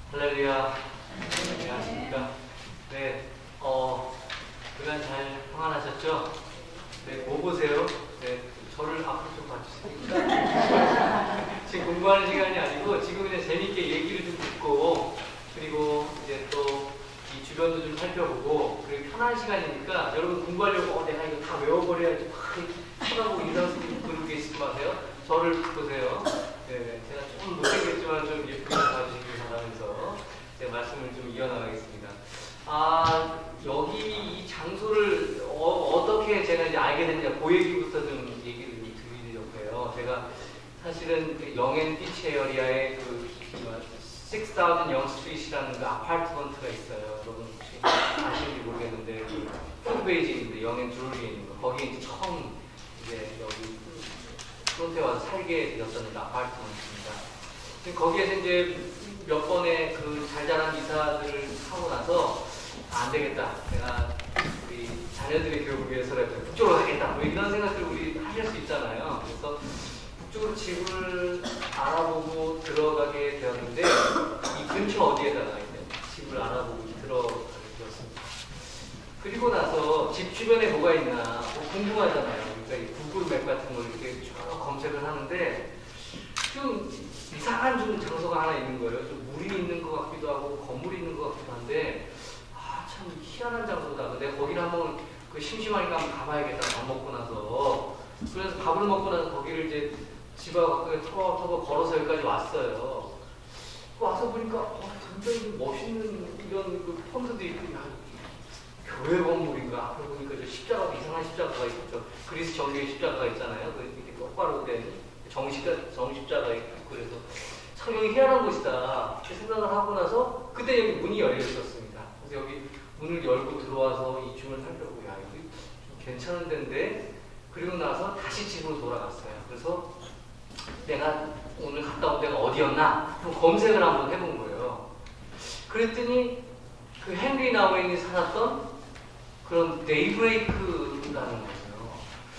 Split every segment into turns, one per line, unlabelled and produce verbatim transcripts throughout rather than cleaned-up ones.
할렐루야. 안녕하십니까. 네, 어, 그간 잘 평안하셨죠? 네, 뭐 보세요? 네, 저를 앞으로 좀 봐주세요. 지금 공부하는 시간이 아니고 지금 그냥 재밌게 얘기를 좀 듣고 그리고 이제 또 이 주변도 좀 살펴보고 그리고 편한 시간이니까 여러분 공부하려고 어, 내가 이거 다 외워버려야지 막 쳐다보고 이런 소리 그러고 계시지 마세요. 저를 보세요. 네, 제가 조금 못생겼지만 좀 예쁘게 봐주시길 바라면서 제 말씀을 좀 이어나가겠습니다. 아, 여기 이 장소를 어, 어떻게 제가 이제 알게 됐냐, 그 얘기부터 좀 얘기를 드리려고 해요. 제가 사실은 그 영앤 비치 에어리아에 그 식스 타우즌 영 스트리트라는 그 아파트먼트가 있어요. 여러분 혹시 아시는지 모르겠는데 그 푸드베이직인데 영앤 드루리에 있는 거. 거기에 이제 처음 이제 여기 프론트에 와서 살게 되었던 아파트먼트입니다. 거기에서 이제 몇 번의 그 잘 자란 이사들을 하고 나서 안 되겠다. 내가 우리 자녀들의 교육을 위해서라도 북쪽으로 가겠다. 뭐 이런 생각들을 우리 하실 수 있잖아요. 그래서 북쪽으로 집을 알아보고 들어가게 되었는데 이 근처 어디에다가 이제 집을 알아보고 들어가게 되었습니다. 그리고 나서 집 주변에 뭐가 있나 뭐 궁금하잖아요. 그러니까 이 구글 맵 같은 걸 이렇게 쭉 검색을 하는데 좀 이상한 좀 장소가 하나 있는 거예요. 좀 물이 있는 것 같기도 하고 건물이 있는 것 같기도 한데 아, 참 희한한 장소다. 내가 거기를 한번 그 심심하니까 한번 가봐야겠다. 밥 먹고 나서. 그래서 밥을 먹고 나서 거기를 이제 집하고 터벅터벅 걸어서 여기까지 왔어요. 와서 보니까 어, 굉장히 멋있는 이런 그 펀드도 있고 야, 교회 건물인가? 앞에 보니까 저 십자가, 이상한 십자가가 있었죠. 그리스 정교의 십자가가 있잖아요. 그 이렇게 똑바로 된 정십자, 정십자가 있고 그래서 참 여기 희한한 곳이다 이렇게 생각을 하고 나서 그때 여기 문이 열려 있었습니다. 그래서 여기 문을 열고 들어와서 이 줌을 살펴보고 야 여기 좀 괜찮은 데인데 그리고 나서 다시 집으로 돌아갔어요. 그래서 내가 오늘 갔다 온 데가 어디였나 한번 검색을 한번 해본 거예요. 그랬더니 그 헨리 나우엔이 살았던 그런 데이브레이크라는 거예요.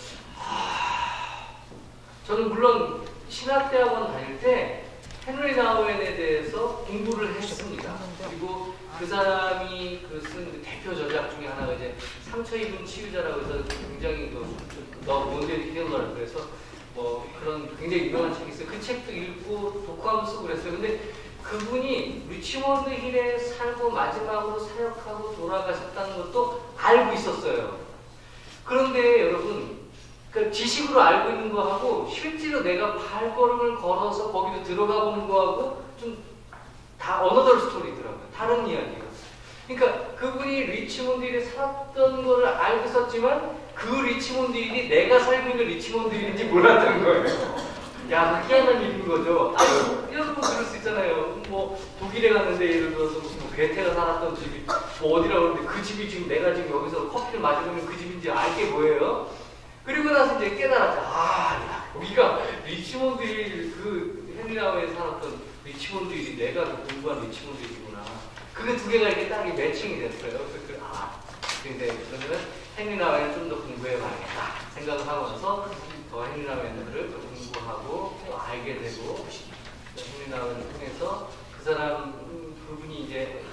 하... 저는 물론 신학대학원 다닐 때 헨리 나우엔에 대해서 공부를 했습니다. 그리고 그 사람이 그 쓴 대표 저작 중에 하나가 이제 상처 입은 치유자라고 해서 굉장히 너 원데이 힐러라고 그래서 뭐 그런 굉장히 유명한 책이 있어요. 그 책도 읽고 독후감도 쓰고 그랬어요. 근데 그분이 리치몬드 힐에 살고 마지막으로 사역하고 돌아가셨다는 것도 알고 있었어요. 그런데 여러분 그 지식으로 알고 있는 거하고 실제로 내가 발걸음을 걸어서 거기로 들어가 보는 거하고 좀 다 어너더 스토리더라고요. 다른 이야기예요. 그러니까 그분이 리치몬드 힐에 살았던 거를 알고 있었지만 그 리치몬드 힐이 내가 살고 있는 리치몬드 힐인지 몰랐던 거예요. 야, 희한한 일인 거죠. 아니, 여러분 그럴 수 있잖아요. 뭐 독일에 갔는데 예를 들어서 무슨 뭐 괴테가 살았던 집이 뭐 어디라고 그러는데 그 집이 지금 내가 지금 여기서 커피를 마시면 그 집인지 알게 뭐예요? 그리고 나서 이제 깨달았죠. 아, 야, 여기가 리치몬드 힐 그 헨리 나우엔에 살았던 리치몬드 힐이 내가 그 공부한 리치몬드 힐이구나. 그게 두 개가 이렇게 딱 매칭이 됐어요. 그래서 아, 근데 그러면 헨리 나우엔을 좀 더 공부해봐야겠다 생각을 하고 나서 더 헨리 나우엔을 공부하고 또 알게 되고 헨리 나우엔을 통해서 그 사람 음, 그분이 이제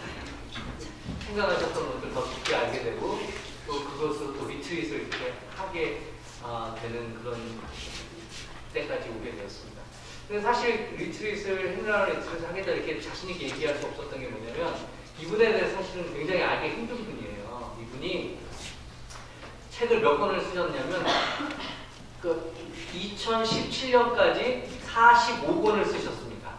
생각하셨던 것들 더 깊게 알게 되고 또 그것으로 또 리트릿을 이렇게 하게 아, 되는 그런 때까지 오게 되었습니다. 근데 사실 리트릿을 헨리 나우엔 리트릿을 하겠다 이렇게 자신있게 얘기할 수 없었던 게 뭐냐면 이분에 대해서 사실은 굉장히 알기 힘든 분이에요. 이분이 책을 몇 권을 쓰셨냐면 그 이천십칠 년까지 사십오 권을 쓰셨습니다.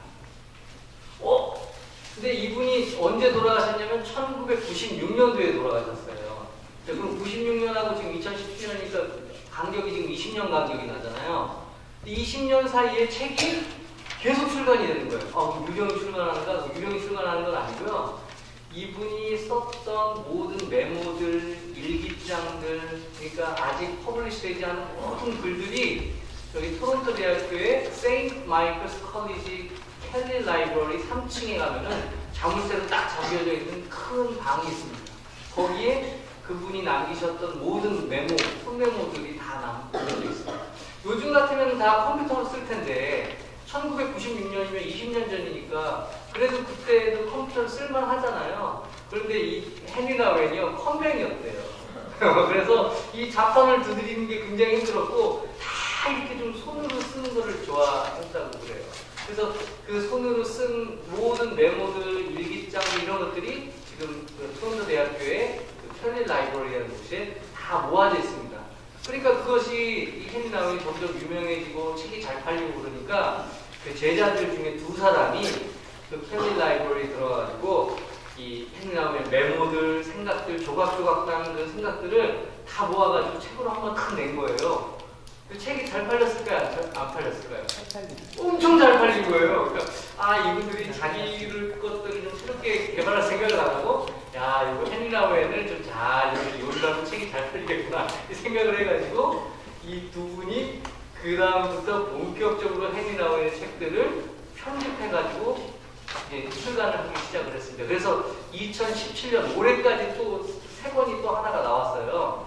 어? 근데 이분이 언제 돌아가셨냐면 천구백구십육 년도에 돌아가셨어요. 그럼 구십육 년하고 지금 이천십칠 년이니까 간격이 지금 이십 년 간격이 나잖아요. 이십 년 사이에 책이 계속 출간이 되는 거예요. 아, 유령이 출간하는가? 유령이 출간하는 건 아니고요. 이분이 썼던 모든 메모들, 일기장들, 그러니까 아직 퍼블리시 되지 않은 모든 글들이 여기 토론토 대학교의 세인트 마이클스 컬리지 켈리 라이브러리 삼 층에 가면은 자물쇠로 딱 잠겨져 있는 큰 방이 있습니다. 거기에 그분이 남기셨던 모든 메모, 손메모들이 다 남겨져 있습니다. 요즘 같으면 다 컴퓨터로 쓸 텐데 천구백구십육 년이면 이십 년 전이니까 그래도 그때도 컴퓨터를 쓸만 하잖아요. 그런데 이 헨리 나우엔이요 컴맹이었대요. 그래서 이 자판을 두드리는 게 굉장히 힘들었고 다 이렇게 좀 손으로 쓰는 거를 좋아했다고 그래요. 그래서 그 손으로 쓴 모든 메모들, 일기장 이런 것들이 지금 그 토론토 대학교의 그 헨리 라이브러리라는 곳에 다 모아져 있습니다. 그러니까 그것이 이 헨리 나우엔이 점점 유명해지고 책이 잘 팔리고 그러니까 그 제자들 중에 두 사람이 그 헨리 라이브러리에 들어가가지고 이 헨리 나우엔의 메모들, 생각들, 조각조각 나는 그 생각들을 다 모아가지고 책으로 한번 탁 낸 거예요. 그 책이 잘 팔렸을까요? 안, 안 팔렸을까요? 엄청 잘 팔린 거예요. 그러니까 아 이분들이 자기들 것들을 좀 새롭게 개발할 생각을 안 하고 야 이거 헨리 나우엔을 좀 잘 요리하면 책이 잘 팔리겠구나 이 생각을 해가지고 이 두 분이 그 다음부터 본격적으로 헨리 나우엔의 책들을 편집해가지고 이제 출간을 하기 시작을 했습니다. 그래서 이천십칠 년 올해까지 또 세 권이 또 하나가 나왔어요.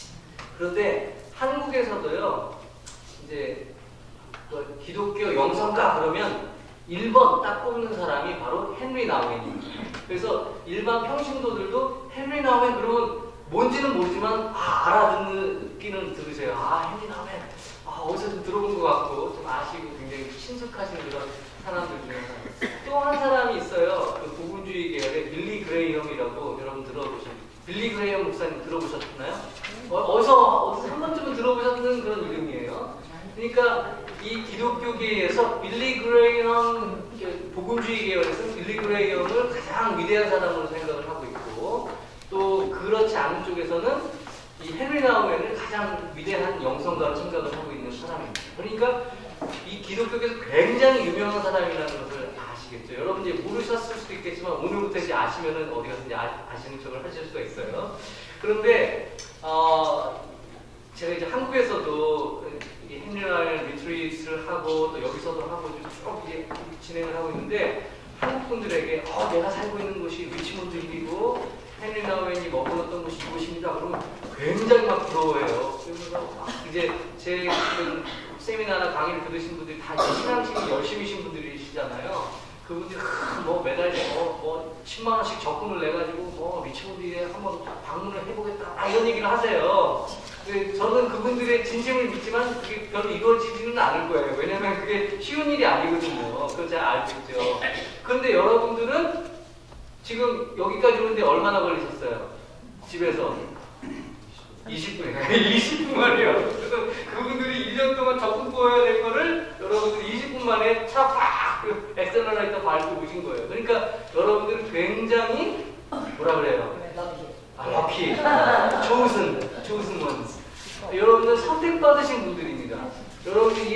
그런데 한국에서도요, 이제 그 기독교 영성가 그러면 일 번 딱 뽑는 사람이 바로 헨리 나우엔입니다. 그래서 일반 평신도들도 헨리 나우엔 그러면 뭔지는 모르지만 아 알아듣기는 들으세요. 아 헨리 나우엔 아 어디서 좀 들어본 것 같고 좀 아시고 굉장히 친숙하신 그런 사람들 중에 하나. 또 한 사람이 있어요. 그 복음주의 계열의 빌리 그레이엄이라고 여러분 들어보셨나요? 빌리 그레이엄 목사님 들어보셨나요? 어, 어디서 어디서 한 번쯤은 들어보셨는 그런 이름이에요. 그러니까 이 기독교계에서 빌리 그레이엄 복음주의 계열에서 빌리 그레이엄을 가장 위대한 사람으로 생각을 하고 있고 또 그렇지 않은 쪽에서는 이 헨리 나우엔을 가장 위대한 영성가로 생각을 하고 있는 사람입니다. 그러니까 이 기독교계에서 굉장히 유명한 사람이라는 것을 아시겠죠? 여러분 이제 모르셨을 수도 있겠지만 오늘부터 이제 아시면은 어디 가서 이제 아, 아시는 척을 하실 수가 있어요. 그런데 어, 제가 이제 한국에서도 이 헨리 나우엔 리트리트를 하고 또 여기서도 하고 쭉 이제 진행을 하고 있는데 한국 분들에게 어, 내가 살고 있는 곳이 리치몬드 힐이고 헨리 나우엔이 머물렀던 곳이 이곳입니다. 그러면 굉장히 막 부러워해요. 그래서 막 이제 제 세미나나 강의를 들으신 분들이 다 신앙심이 열심히신 분들이시잖아요. 그분들이 뭐 매달 뭐, 뭐 십만 원씩 적금을 내가지고 뭐 리치몬드에 한번 방문을 해보겠다 아, 이런 얘기를 하세요. 근데 저는 그분들의 진심을 믿지만 그게 별로 이루어지지는 않을 거예요. 왜냐면 그게 쉬운 일이 아니거든요. 그걸 잘 알고 있죠. 그런데 여러분들은 지금 여기까지 오는데 얼마나 걸리셨어요? 집에서? 이십 분이에요. 이십 분 만이요. 그래서 그분들이 일 년 동안 적금 뽑아야 될 거를 여러분들이 이십 분 만에 차 팍! 엑셀러레이터 밟고 오신 거예요. 그러니까 여러분들은 굉장히 뭐라 그래요? 아, 럭키. chosen. chosen ones. 여러분들 선택받으신 분들입니다. 여러분들이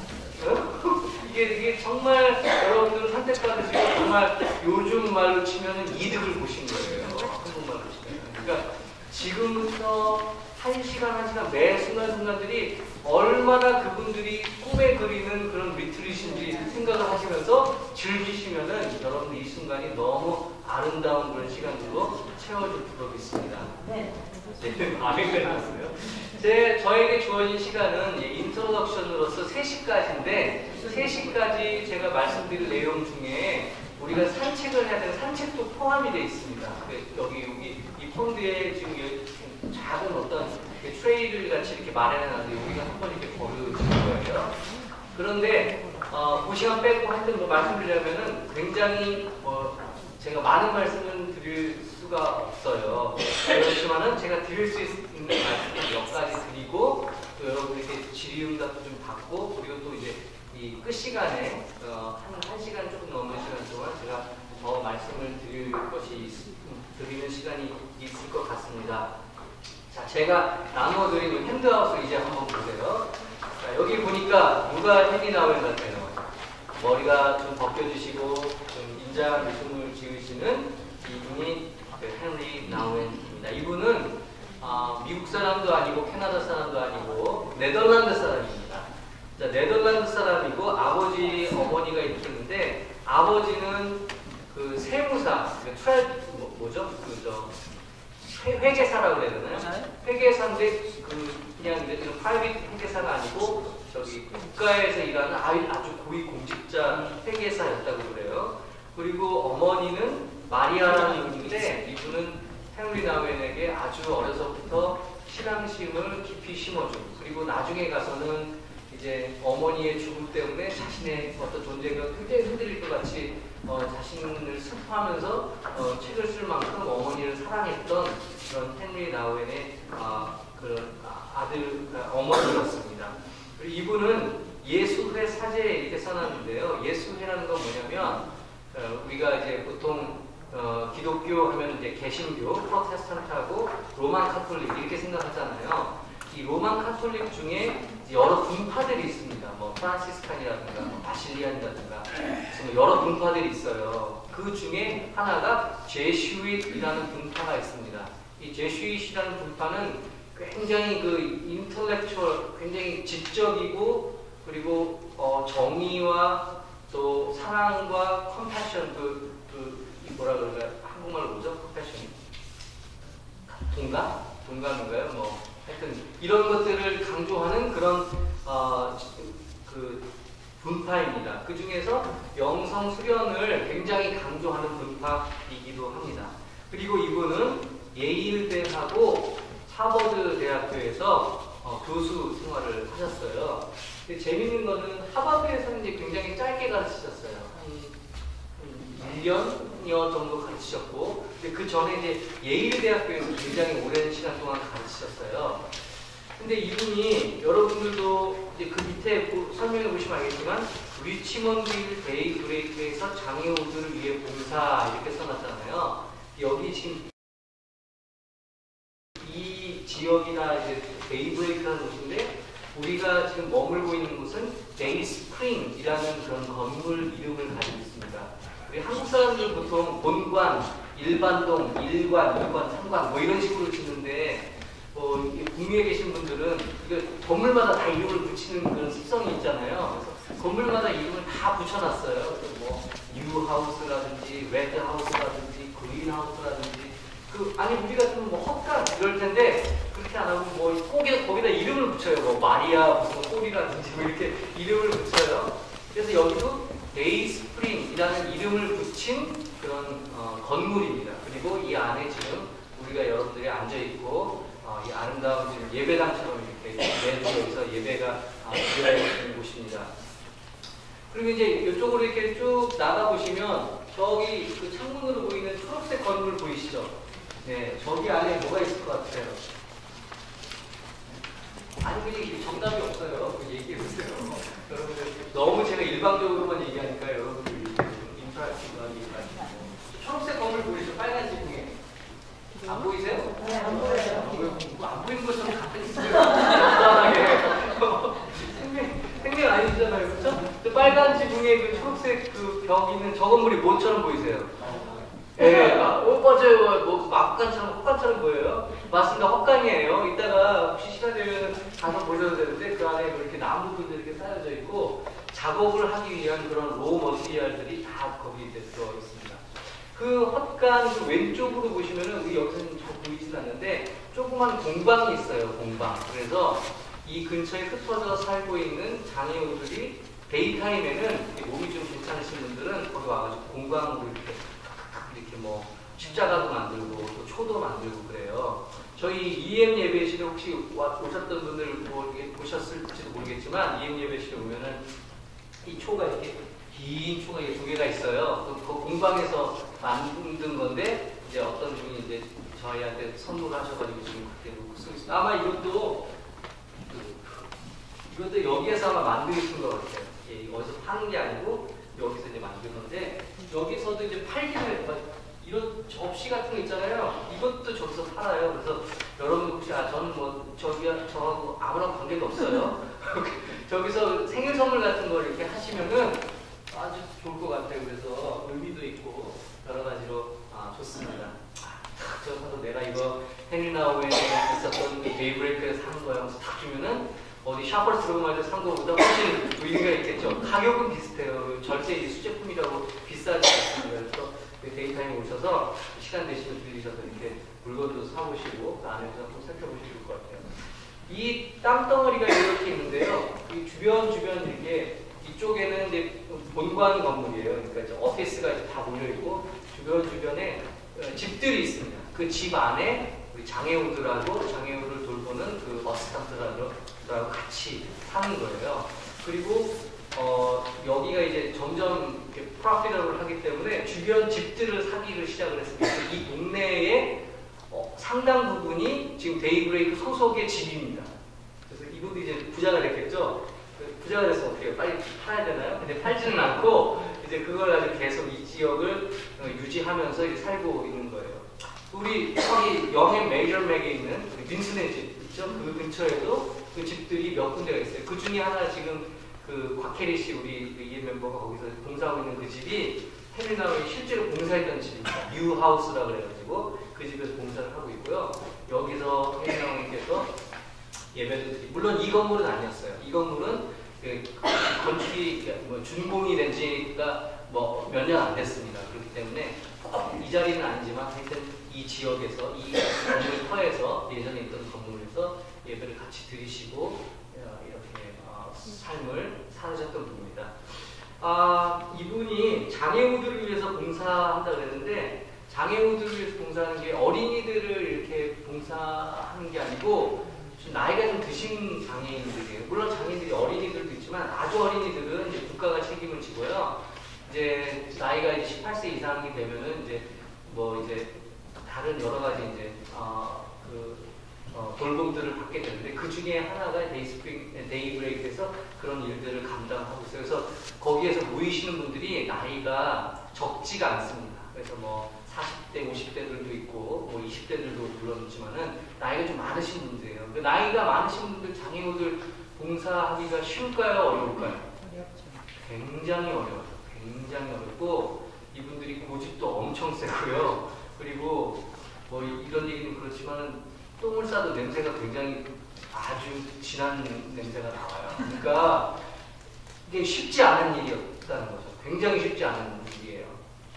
어? 이게, 이게 정말 여러분들은 선택받으시고 정말 요즘 말로 치면 이득을 보신 거예요. 한국말로 치면. 그러니까 지금부터 한 시간 한 시간 매 순간순간들이 얼마나 그분들이 꿈에 그리는 그런 리트릿인지 생각을 하시면서 즐기시면은 여러분들 이 순간이 너무 아름다운 그런 시간으로 채워주도록 있습니다. 네. 네, 아멘까지 났어요. 제, 저에게 주어진 시간은 인트로덕션으로서 세 시까지인데 세 시까지 제가 말씀드릴 내용 중에 우리가 산책을 해야 되는 산책도 포함이 되어 있습니다. 여기, 여기, 이 폰드에 지금 작은 어떤 트레이를 같이 이렇게 마련해놨는데 여기가 한번 이렇게 걸어주는 거예요. 그런데, 어, 그 시간 빼고 하여튼 뭐 말씀드리려면은 굉장히, 뭐, 제가 많은 말씀을 드릴 수가 없어요. 그렇지만은 제가 드릴 수 있는 말씀을 몇 가지 드리고, 또 여러분들께 질의응답도 좀 받고, 그리고 또 이제 이 끝 시간에, 어, 한, 한 시간 조금 넘는 시간 동안 제가 더 말씀을 드릴 것이, 드리는 시간이 있을 것 같습니다. 자, 제가 나누어드린 핸드아웃을 이제 한번 보세요. 자, 여기 보니까 누가 헨리 나우엔 같아요? 머리가 좀 벗겨지시고 좀 인자한 웃음을 지으시는 이분이 헨리 나우엔입니다. 이분은 어, 미국 사람도 아니고 캐나다 사람도 아니고 네덜란드 사람입니다. 자, 네덜란드 사람이고 아버지 어머니가 있었는데 아버지는 그 세무사, 그 트랄 뭐, 뭐죠? 그저 회계사라고 그래야 되나요? 회계사인데 그 그냥 이제 좀 프라이빗 회계사가 아니고 저기 국가에서 일하는 아주 고위 공직자 회계사였다고 그래요. 그리고 어머니는 마리아라는 분인데 이분은 헨리 나우엔에게 아주 어려서부터 신앙심을 깊이 심어준, 그리고 나중에 가서는 이제 어머니의 죽음 때문에 자신의 어떤 존재가 굉장히 흔들릴 것 같이 어, 자신을 슬퍼하면서 어, 책을 쓸 만큼 어머니를 사랑했던 그런 헨리 나우엔의 아, 그런 아들, 어머니였습니다. 그리고 이분은 예수회 사제에 이렇게 써놨는데요. 예수회라는 건 뭐냐면 어, 우리가 이제 보통 어, 기독교 하면 이제 개신교, 프로테스탄트하고 로만 카톨릭 이렇게 생각하잖아요. 이 로만 카톨릭 중에 여러 분파들이 있습니다. 뭐 프란시스칸이라든가 뭐 바실리안이라든가 여러 분파들이 있어요. 그 중에 하나가 제슈잇이라는 분파가 있습니다. 이 제슈잇이라는 분파는 굉장히 그 인텔렉추얼, 굉장히 지적이고 그리고 어, 정의와 또 사랑과 컴패션, 그, 그 뭐라 그럴까요? 한국말로 뭐죠? 컴패션? 동감? 동감인가요? 뭐 하여튼 이런 것들을 강조하는 그런 어, 그 분파입니다. 그 중에서 영성 수련을 굉장히 강조하는 분파이기도 합니다. 그리고 이분은 예일대하고 하버드 대학교에서 어, 교수 생활을 하셨어요. 근데 재밌는 거는 하버드에서는 이제 굉장히 짧게 가르치셨어요. 한 일 년여 정도 가르치셨고, 근데 그 전에 이제 예일 대학교에서 굉장히 오랜 시간 동안 가르치셨어요. 근데 이분이 여러분들도 이제 그 밑에 설명해 보시면 알겠지만 리치먼드 데이 브레이크에서 장애우들을 위해 봉사 이렇게 써놨잖아요. 여기 지금 이 지역이나 이제 데이브레이크라는 곳인데 우리가 지금 머물고 있는 곳은 데이스프링이라는 그런 건물 이름을 가지고 있습니다. 우리 한국 사람들 보통 본관, 일반동, 일관, 이관, 삼관 뭐 이런 식으로 짓는데 어, 북미에 계신 분들은 이거 건물마다 다 이름을 붙이는 그런 습성이 있잖아요. 그래서 건물마다 이름을 다 붙여놨어요. 그래서 뭐 뉴하우스라든지 레드하우스라든지 그린하우스라든지 그 아니 우리 같으면 뭐 헛간 이럴 텐데 그렇게 안 하고 뭐 꼭에 거기다 이름을 붙여요. 뭐 마리아 무슨 홀이라든지 뭐 이렇게 이름을 붙여요. 그래서 여기도 데이스프링이라는 이름을 붙인 그런 어, 건물입니다. 그리고 이 안에 지금 우리가 여러분들이 앉아 있고 어, 이 아름다운 지금 예배당처럼 이렇게 매주에서 예배가 드려지는 곳입니다. 그리고 이제 이쪽으로 이렇게 쭉 나가 보시면 저기 그 창문으로 보이는 초록색 건물 보이시죠? 네, 저기 안에 뭐가 있을 것 같아요? 아니 그냥 정답이 없어요. 얘기해 보세요. 여러분들 너무 제가 일방적으로만 얘기하니까 여러분들 인터랙티브하게 얘기하시고 초록색 건물 보이시죠? 빨간 지붕에 안 보이세요?
네, 안 보여요.
안, 보여, 안 보이는 것처럼 가만히 있어요. 간단하게 생명, 생명 아니잖아요, 그렇죠? 그 빨간 지붕에 그 초록색 그 벽 있는 저 건물이 뭐처럼 보이세요? 예, 네, 아, 어, 맞아요. 뭐, 막간처럼, 헛간처럼 보여요? 맞습니다. 헛간이에요. 이따가 혹시 시간 되면 가서 보셔도 되는데, 그 안에 이렇게 나무들이 이렇게 쌓여져 있고, 작업을 하기 위한 그런 로우 머티리얼들이 다 거기 이제 들어 있습니다. 그 헛간 그 왼쪽으로 보시면은, 우리 여기서는 잘 보이진 않는데, 조그만 공방이 있어요, 공방. 그래서 이 근처에 흩어져 살고 있는 장애우들이 데이타임에는 몸이 좀 괜찮으신 분들은 거기 와가지고 공방으로 이렇게 이렇게 뭐 십자가도 만들고 또 초도 만들고 그래요. 저희 이엠 예배실에 혹시 와, 오셨던 분들 뭐 보셨을지도 모르겠지만 이엠 예배실에 오면은 이 초가 이렇게 긴 초가 두 개가 있어요. 그, 그 공방에서 만든 건데 이제 어떤 분이 이제 저희한테 선물하셔가지고 지금 그렇게 놓고 쓰고 있어요. 아마 이것도 그, 이것도 여기에서 아마 만드신 것 같아요. 예, 어디서 파는 게 아니고 여기서 이제 만든 건데 여기서도 이제 팔기를 이런 접시 같은 거 있잖아요. 이것도 저기서 팔아요. 그래서 여러분 혹시 아 저는 뭐 저기 저하고 아무런 관계도 없어요. 저기서 생일 선물 같은 거 이렇게 하시면은 아주 좋을 것 같아요. 그래서 의미도 있고 여러 가지로 아, 좋습니다. 아, 저 사도 내가 이거 헨리 나우엔에 있었던 데이브레이크에서 사는 거야 하면서 딱 주면은 어디 샤퍼스 들어가면 산 거보다 훨씬 의미가 있겠죠. 가격은 비슷해요. 절대 이 수제품이라고 비싸지 않습니다. 그래서 데이타임에 오셔서 시간 되시면 들리셔서 이렇게 물건도 사보시고 그 안에서 한번 살펴보시면 좋을 것 같아요. 이 땅덩어리가 이렇게 있는데요. 이 주변 주변 이렇게 이쪽에는 이제 본관 건물이에요. 그러니까 이제 오피스가 이제 다 몰려 있고 주변 주변에 집들이 있습니다. 그 집 안에 우리 장애우들하고 장애우를 돌보는 그 어시스턴트라고 같이 사는 거예요. 그리고 어, 여기가 이제 점점 이렇게 프로피터블 하기 때문에 주변 집들을 사기를 시작을 했습니다. 이 동네에 어, 상당 부분이 지금 데이브레이크 소속의 집입니다. 그래서 이분도 이제 부자가 됐겠죠. 부자가 돼서 어떻게 해요? 빨리 팔아야 되나요? 근데 팔지는 않고 이제 그걸 가지고 계속 이 지역을 유지하면서 이제 살고 있는 거예요. 우리 저기 영해 메이저맥에 있는 우리 빈슨의 집 있죠? 그 근처에도 그 집들이 몇 군데가 있어요. 그 중에 하나 지금 그 곽혜리 씨 우리 이에 멤버가 거기서 공사하고 있는 그 집이 해밀나우이 실제로 공사했던 집입니다. 뉴 하우스라고 그래가지고 그 집에서 공사를 하고 있고요. 여기서 해밀나우이께서 예배도 드리고 물론 이 건물은 아니었어요. 이 건물은 그 건축이 뭐 준공이 된 지가 뭐 몇 년 안 됐습니다. 그렇기 때문에 이 자리는 아니지만 하여튼 이 지역에서 이 건물 터에서 예전에 있던 건물에서 예배를 같이 드리시고 이렇게 어, 삶을 사셨던 분입니다. 아, 이분이 장애우들을 위해서 봉사한다 그랬는데 장애우들을 위해서 봉사하는 게 어린이들을 이렇게 봉사하는 게 아니고 좀 나이가 좀 드신 장애인들이에요. 물론 장애인들이 어린이들도 있지만 아주 어린이들은 이제 국가가 책임을 지고요. 이제 나이가 이제 십팔 세 이상이 되면은 이제 뭐 이제 다른 여러 가지 이제 어, 그 어, 돌봄들을 받게 되는데 그 중에 하나가 데이스프링, 데이브레이크에서 그런 일들을 감당하고 있어요. 그래서 거기에서 모이시는 분들이 나이가 적지가 않습니다. 그래서 뭐 사십 대, 오십 대들도 있고 뭐 이십 대들도 물론 있지만은 나이가 좀 많으신 분들이에요. 그 나이가 많으신 분들 장애우들 봉사하기가 쉬울까요? 어려울까요? 어렵죠. 굉장히 어려워요. 굉장히 어렵고 이분들이 고집도 엄청 세고요. 그리고 뭐 이런 얘기는 그렇지만은 똥을 싸도 냄새가 굉장히 아주 진한 냄새가 나와요. 그러니까 이게 쉽지 않은 일이었다는 거죠. 굉장히 쉽지 않은 일이에요.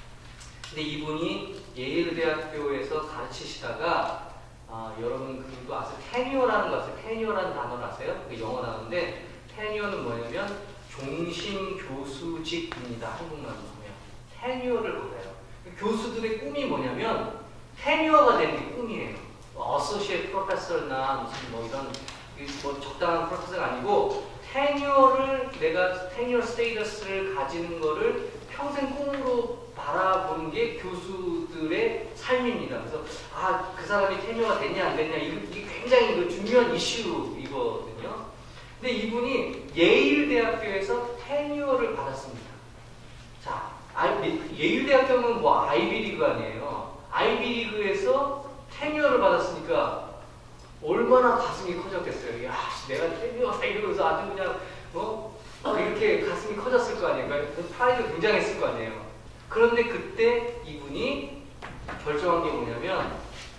근데 이분이 예일대학교에서 가르치시다가 아, 여러분 그거 아세요? 테니어라는 거 아세요? 테니어라는 단어를 아세요? 그 영어 단어인데 테니어는 뭐냐면 종신 교수직입니다. 한국말로 하면 테니어를 받아요. 교수들의 꿈이 뭐냐면 테니어가 되는 게 꿈이에요. 어소시에이트 프로페서나 무슨 뭐 이런 뭐 적당한 프로페서가 아니고 테니어를 내가 테니어 스테이터스를 가지는 거를 평생 꿈으로 바라보는 게 교수들의 삶입니다. 그래서 아, 그 사람이 테니어가 됐냐 안 됐냐 이게 굉장히 그 중요한 이슈이거든요. 근데 이분이 예일 대학교에서 테니어를 받았습니다. 자, 예일 대학교는 뭐 아이비리그 아니에요. 아이비리그에서 테니어를 받았으니까 얼마나 가슴이 커졌겠어요. 야, 내가 테니어다 이러면서 아주 그냥 어? 어 이렇게 가슴이 커졌을 거 아니에요. 그러니까 프라이드 굉장했을 거 아니에요. 그런데 그때 이분이 결정한 게 뭐냐면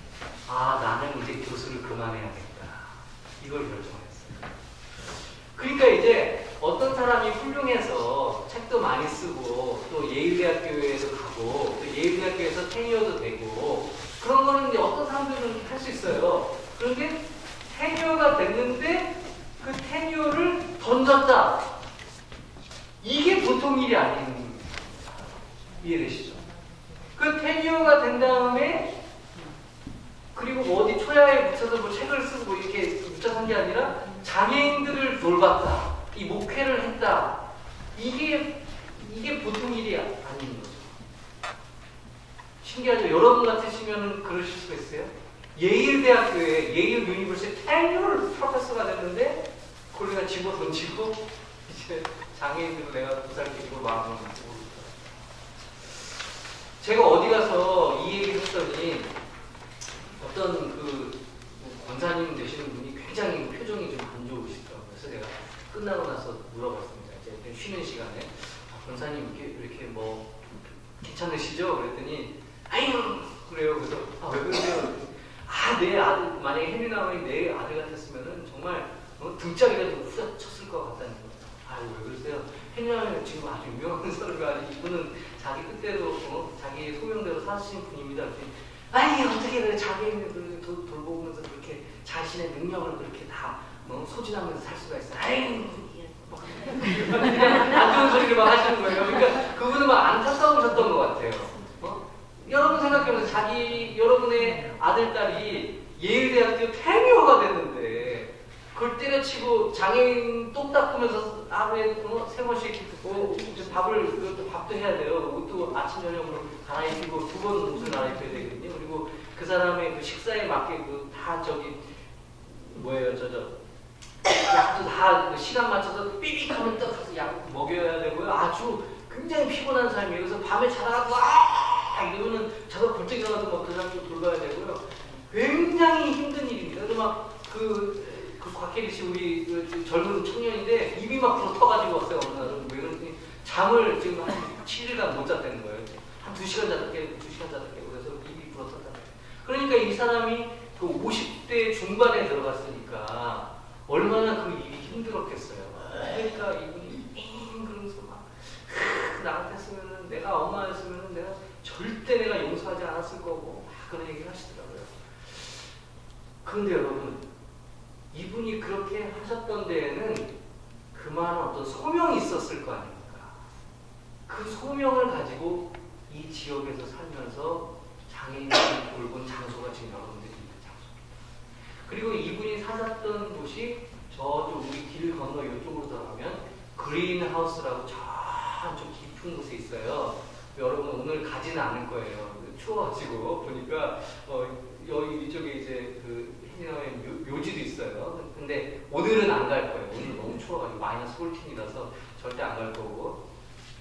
아, 나는 이제 교수를 그만해야겠다. 이걸 결정했어요. 그러니까 이제 어떤 사람이 훌륭해서 책도 많이 쓰고 또 예일대학교에서 가고 또 예일대학교에서 테니어도 되고 그런 거는 이제 어떤 사람들은 할 수 있어요. 그런데 테니어가 됐는데 그 테니어를 던졌다. 이게 보통 일이 아닌 이해되시죠? 그 테니어가 된 다음에 그리고 뭐 어디 초야에 묻혀서 뭐 책을 쓰고 뭐 이렇게 묻혀 산 게 아니라 장애인들을 돌봤다. 이 목회를 했다. 이게 이게 보통 일이 아닌 거죠. 신기하죠? 여러분 같으시면 그러실 수 있어요? 예일 대학교에 예일 유니버시티 테니어 프로페서가 됐는데 그걸 내가 집어 던지고 이제 장애인들을 내가 보살피고 마음을 먹고 제가 어디 가서 이 얘기를 했더니 어떤 그 권사님 되시는 분이 굉장히 표정이 좀 안 좋으시더라고요. 그래서 제가 끝나고 나서 물어봤습니다. 이제 쉬는 시간에 아, 권사님 이렇게, 이렇게 뭐 괜찮으시죠? 그랬더니 아유 그래요. 그래서 아, 왜 그러세요? 아, 내 아들 만약에 혜민아원이 내 아들 같았으면은 정말 어, 등짝이가 좀 후려쳤을 것 같다는 거예요. 아유 왜 그러세요? 혜민아원이 지금 아주 유명한 사람이 아니 이분은 자기 뜻대로 어, 자기 소명대로 사신 분입니다. 그랬더니 아니 어떻게 그래 장애인을 돌보면서 그렇게 자신의 능력을 그렇게 다 뭐, 소진하면서 살 수가 있어. 아이 안 좋은 소리를 막 하시는 거예요. 그러니까 그분은 막 안타까우셨던 것 같아요. 어? 여러분 생각해보세요. 자기 여러분의 아들 딸이 예일대학교 태미호가 됐는데 그걸 때려치고 장애인 똥 닦으면서 하루에 어, 세 번씩 어, 밥을 그것도 밥도 해야 돼요. 옷도 아침 저녁으로 갈아입히고 두 번 옷을 갈아입혀야 되거든요. 그리고 그 사람의 그 식사에 맞게 그 다 저기 뭐예요 저저 약도 다 시간 맞춰서 삐빅하면 딱 가서 약 먹여야 되고요. 아주 굉장히 피곤한 삶이에요. 그래서 밤에 자다가 와 이러면은 자다가 벌떡 일어나서 막 그 사람 좀 돌봐야 되고요. 굉장히 힘든 일입니다. 그래서 막그 그 곽혜리 씨 우리 그 젊은 청년인데 입이 막 불어터가지고 왔어요. 어느 날은 왜 그러더니 잠을 지금 한 칠 일간 못 잤다는 거예요. 한 두 시간 잤다 깨고 두 시간 잤다 깨고 그래서 입이 불어터다. 그러니까 이 사람이 그 오십 대 중반에 들어갔으니까 얼마나 그 일이 힘들었겠어요. 그러니까 이분이 잉 그러면서 막 나 같았으면은 내가 엄마였으면은 내가 절대 내가 용서하지 않았을 거고 막 그런 얘기를 하시더라고요. 그런데 여러분 이분이 그렇게 하셨던 데에는 그만한 어떤 소명이 있었을 거 아닙니까? 그 소명을 가지고 이 지역에서 살면서 장애인을 돌본 장소가 지금 여러분들이 있는 장소입니다. 그리고 이분이 사셨던 곳이 저쪽 우리 길 건너 이쪽으로 들어가면 그린하우스라고 저 좀 깊은 곳에 있어요. 여러분 오늘 가지는 않을 거예요. 추워가지고 보니까 어, 여기 이쪽에 이제 그 해녀의 묘지도 있어요. 근데 오늘은 안 갈 거예요. 오늘 너무 추워가지고 마이너스 십사이라서 절대 안 갈 거고.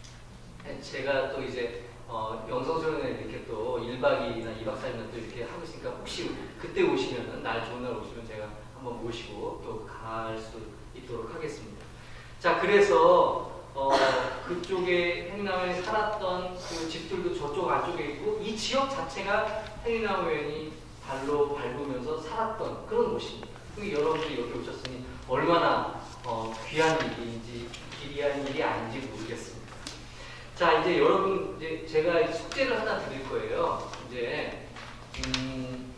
제가 또 이제 어, 영성소년에 이렇게 또 일 박 이 일이나 이 박 삼 일이나 또 이렇게 하고 있으니까 혹시 그때 오시면은 날 좋은 날 오시면 제가 한번 모시고 또 갈 수 있도록 하겠습니다. 자, 그래서 어, 그쪽에 헨리나우에 살았던 그 집들도 저쪽 안쪽에 있고 이 지역 자체가 헨리나우 의원이 발로 밟으면서 살았던 그런 곳입니다. 여러분들이 여기 오셨으니 얼마나 어, 귀한 일인지 기이한 일이 아닌지 모르겠습니다. 자, 이제 여러분 이제 제가 숙제를 하나 드릴 거예요. 이제 음,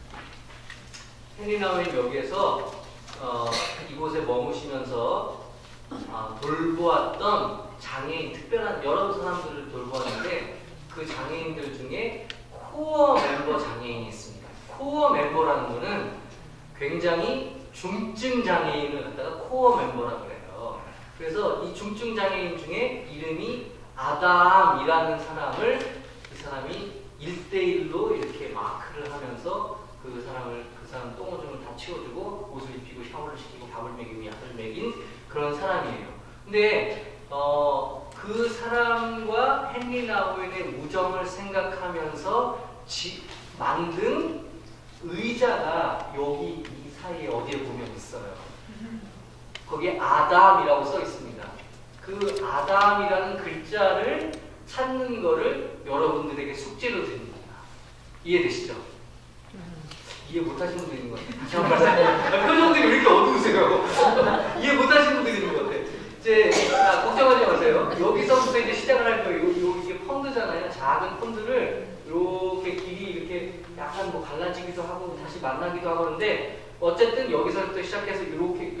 헨리나우의 여기에서 어, 이곳에 머무시면서 어, 돌보았던 장애인, 특별한 여러 사람들을 돌보았는데 그 장애인들 중에 코어 멤버 장애인이 있습니다. 코어 멤버라는 거는 굉장히 중증 장애인을 갖다가 코어 멤버라고 그래요. 그래서 이 중증 장애인 중에 이름이 아담이라는 사람을 그 사람이 일 대일로 이렇게 마크를 하면서 그 사람을, 그 사람 똥오줌을 다 치워주고 옷을 입히고 샤워를 시키고 밥을 먹이고 약을 먹인 그런 사람이에요. 근데 어, 그 사람과 헨리나우의 우정을 생각하면서 지, 만든 의자가 여기 이 사이에 어디에 보면 있어요. 거기에 아담이라고 써 있습니다. 그 아담이라는 글자를 찾는 거를 여러분들에게 숙제로 드립니다. 이해되시죠? 이해 못하시는 분들이 있는 것 같아요. 다시 한번 말씀드립니다. 표정들이 왜 이렇게 어두우세요? 이해 못하시는 분들이 있는 것 같아요. 이제 아, 걱정하지 마세요. 여기서부터 이제 시작을 할 거예요. 요, 요, 이게 펀드잖아요. 작은 펀드를 이렇게 길이 이렇게 약간 뭐 갈라지기도 하고 다시 만나기도 하고 그런데 어쨌든 여기서부터 시작해서 이렇게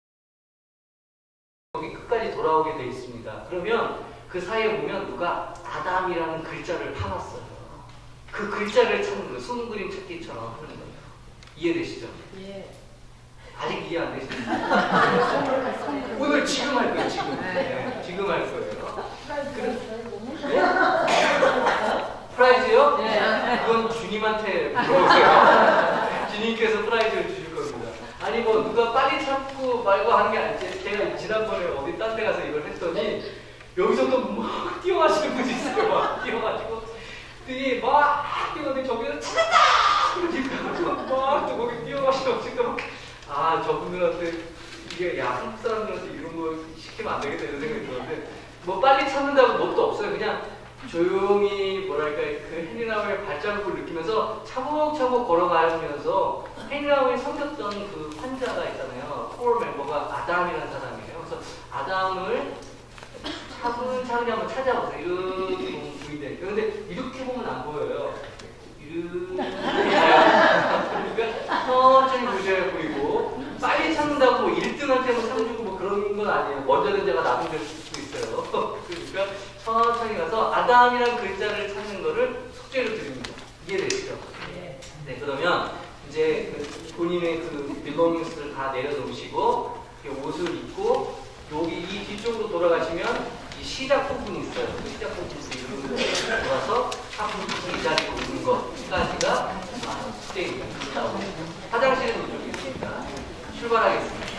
여기 끝까지 돌아오게 돼 있습니다. 그러면 그 사이에 보면 누가 아담이라는 글자를 파놨어요. 그 글자를 찾는 거예요. 손 그림 찾기처럼 하는 거예요. 이해되시죠? 예. 아직 이해 안 되시죠? 오늘 지금 할 거예요. 지금. 네, 지금 할 거예요. 그래? 프라이즈요? 네. 그건 주님한테 물어보세요. 주님께서 프라이즈를 주실 겁니다. 아니 뭐 누가 빨리 찾고 말고 하는 게 아니지. 제가 지난번에 어디 딴 데 가서 이걸 했더니 여기서 또 막 뛰어가시는 분이 있어요. 막 뛰어가지고 그들이 막 뛰어가는데 저기서 찾았다! 그러니까 막또 거기 뛰어가시고 지금 아 저분들한테 이게 야 한국 사람들한테 이런 거 시키면 안 되겠다 이런 생각이 들었는데 뭐 빨리 찾는다고 뭣도 없어요. 그냥 조용히 뭐랄까 그 헨리나우의 발자국을 느끼면서 차곡차곡 걸어가면서 헨리나우에 섬겼던 그 환자가 있잖아요. 코어 멤버가 아담이라는 사람이에요. 그래서 아담을 차분차분히 한번 찾아보세요. 이렇게 보면 보이대. 그런데 이렇게 보면 안 보여요. 이렇게 가요. 그러니까 천천히 보셔야 보이고 빨리 찾는다고 뭐 일 등한테 뭐 상 주고 뭐 그런 건 아니에요. 먼저 된 자가 나쁜 될 수도 있어요. 그러니까 천천히 가서 아담이라는 글자를 찾는 거를 숙제로 드립니다. 이해되시죠? 네, 그러면 이제 그 본인의 그 빌로깅스를 다 내려놓으시고 옷을 입고 여기 이 뒤쪽으로 돌아가시면 이 시작 부분이 있어요. 그 시작 부분에서 이런 거 돌아서 하품 이 자리로 오는 것까지가 숙제입니다. 화장실은 이쪽에 있습니다. 출발하겠습니다.